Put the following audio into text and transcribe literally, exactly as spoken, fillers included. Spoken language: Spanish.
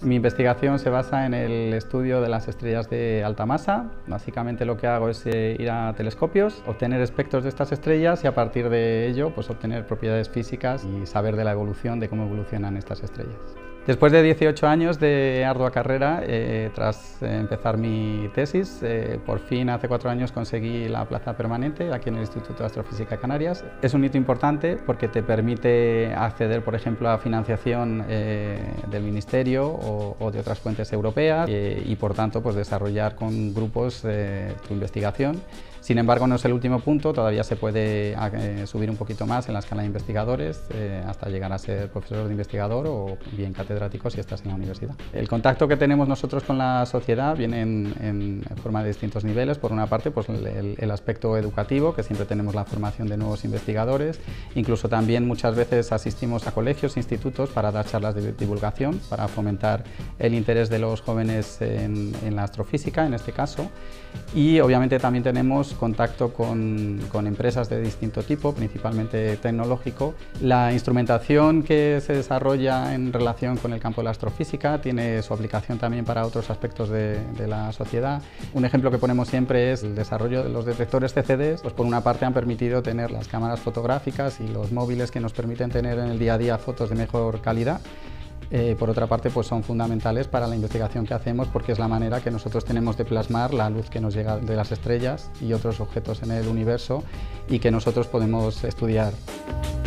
Mi investigación se basa en el estudio de las estrellas de alta masa. Básicamente lo que hago es eh, ir a telescopios, obtener espectros de estas estrellas y a partir de ello pues, obtener propiedades físicas y saber de la evolución, de cómo evolucionan estas estrellas. Después de dieciocho años de ardua carrera, eh, tras eh, empezar mi tesis, eh, por fin hace cuatro años conseguí la plaza permanente aquí en el Instituto de Astrofísica de Canarias. Es un hito importante porque te permite acceder, por ejemplo, a financiación eh, del Ministerio o, o de otras fuentes europeas eh, y, por tanto, pues, desarrollar con grupos eh, tu investigación. Sin embargo, no es el último punto, todavía se puede eh, subir un poquito más en la escala de investigadores eh, hasta llegar a ser profesor de investigador o bien catedrático si estás en la universidad. El contacto que tenemos nosotros con la sociedad viene en, en forma de distintos niveles. Por una parte, pues, el, el aspecto educativo, que siempre tenemos la formación de nuevos investigadores. Incluso también muchas veces asistimos a colegios e institutos para dar charlas de divulgación, para fomentar el interés de los jóvenes en, en la astrofísica, en este caso. Y obviamente también tenemos contacto con, con empresas de distinto tipo, principalmente tecnológico. La instrumentación que se desarrolla en relación con el campo de la astrofísica tiene su aplicación también para otros aspectos de, de la sociedad. Un ejemplo que ponemos siempre es el desarrollo de los detectores C C Ds. Pues por una parte han permitido tener las cámaras fotográficas y los móviles que nos permiten tener en el día a día fotos de mejor calidad. Eh, por otra parte, pues son fundamentales para la investigación que hacemos porque es la manera que nosotros tenemos de plasmar la luz que nos llega de las estrellas y otros objetos en el universo y que nosotros podemos estudiar.